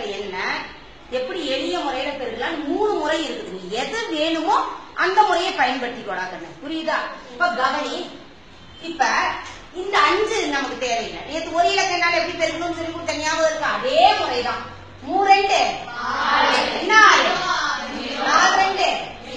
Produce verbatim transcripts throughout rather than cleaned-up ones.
இருக்கிற என்ன எப்படி எளிய முறையில பெருக்கலாம் மூணு முறை இருக்குது. நீ எது வேணுமோ அந்த முறையை பயன்படுத்திக்கோடா கண்ணு. புரியுதா? இப்ப கவனி. இப்ப இந்த அஞ்சு நமக்கு தேவையில்லை. நேற்று ஒரு இலக்கனால எப்படி பெருக்கணும்னு சொல்லி கொடுத்த ஞாபகம் இருக்கா? அதே முறைதான். மூ ரெண்டு என்ன ஆறு நாலு ரெண்டு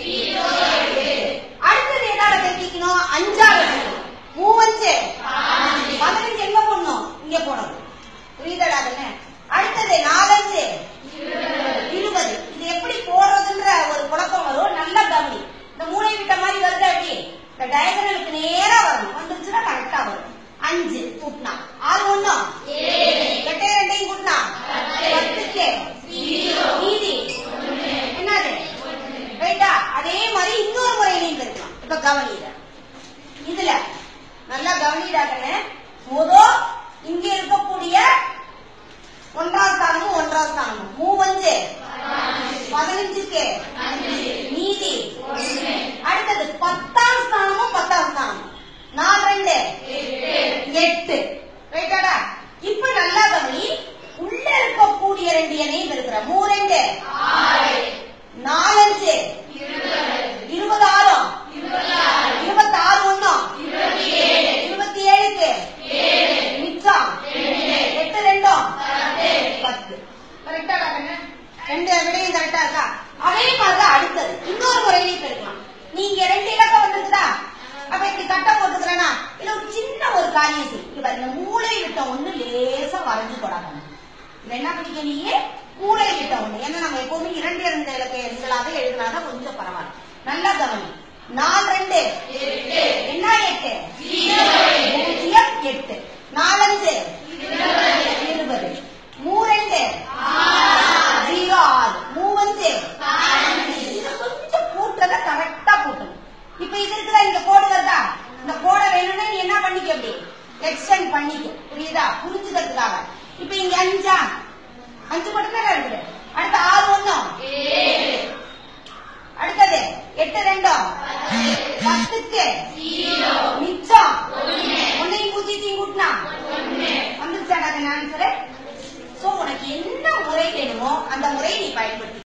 அடுத்தது எதால பெருக்கிக்கணும்? அஞ்சாவது மூவஞ்சு பதினஞ்சு எங்க போடணும்? இங்க போடணும். புரியுதா? அடுத்தது நாலஞ்சு இருபது. இது எப்படி போடுறதுன்ற ஒரு குழப்பம் வரும். நல்லா கவனி. இந்த மூளை விட்ட மாதிரி வருது. அப்படி இந்த டயகனலுக்கு நேரா வரணும். வந்துருச்சுன்னா கரெக்டா வரும். அஞ்சு கூட்டினா ஆறு ஒண்ணும் எட்டே ரெண்டையும் கூட்டினா பத்துக்கு மீதி என்னது ரைட்டா? அதே மாதிரி இன்னொரு முறையிலையும் இருக்கலாம். இப்ப கவனிட இதுல நல்லா கவனிடாங்கன்னு முதல் இங்க இருக்கக்கூடிய ஒன்றாவது ஸ்தானமும் ஒன்றாவது ஸ்தானமும் மூவஞ்சு பதினஞ்சுக்கு மீதி. அடுத்தது பத்தாம் ஸ்தானமும் பத்தாம் ஸ்தானமும் நாலு ரெண்டு எட்டு ரைட்டாடா? இப்ப நல்லா கவனி. உள்ள இருக்கக்கூடிய ரெண்டு எண்ணையும் இருக்கிற மூ ரெண்டு நாலஞ்சு இருபது ஆறும் இருபத்தி ஆறு ஒண்ணும் இருபத்தி ஏழுக்கு மிச்சம் எட்டு ரெண்டும் பத்து. கரெக்டா? ரெண்டு விடையும் கரெக்டா இருக்கா? அதே மாதிரிதான் அடுத்தது இன்னொரு முறையிலையும் பெருக்கலாம். நீங்க ரெண்டு இலக்கம் வந்துருக்குதா? அப்ப இப்படி கட்ட போட்டுக்கிறேன்னா இல்ல ஒரு சின்ன ஒரு காரியம் செய்யும். இந்த மூளை விட்ட ஒண்ணு லேசா வரைஞ்சு போடாங்க. இது என்ன பண்ணிக்க நீ மூளை விட்ட ஒண்ணு. ஏன்னா நம்ம எப்பவுமே இரண்டு இரண்டு இலக்க எண்களாக எழுதினாதான் கொஞ்சம் பரவாயில்ல. நல்லா கவனி. நாலு ரெண்டு என்ன எட்டு பூஜ்ஜியம் எட்டு நாலஞ்சு இருபது மூ ரெண்டு ஜீரோ ஆறு மூவஞ்சு கொஞ்சம் கூட்டுறத கரெக்டா கூட்டணும். இப்ப இது இருக்குதா? இந்த கோடு வருதா? இந்த கோடை வேணும்னா நீ என்ன பண்ணிக்க? அப்படி எக்ஸ்டெண்ட் பண்ணிக்க. புரியுதா? புரிஞ்சுக்கிறதுக்காக. இப்ப இங்க அஞ்சா அஞ்சு மட்டும் தான் இருக்குது. அடுத்த ஆறு ஒண்ணும் அடுத்தது எட்டு ரெண்டும் பத்துக்கு மிச்சம் ஒன்னையும் பூஜ்ஜியத்தையும் கூட்டினா வந்துருச்சாடா ஆன்சரு. சோ உனக்கு என்ன முறை வேணுமோ அந்த முறையை நீ பயன்படுத்தி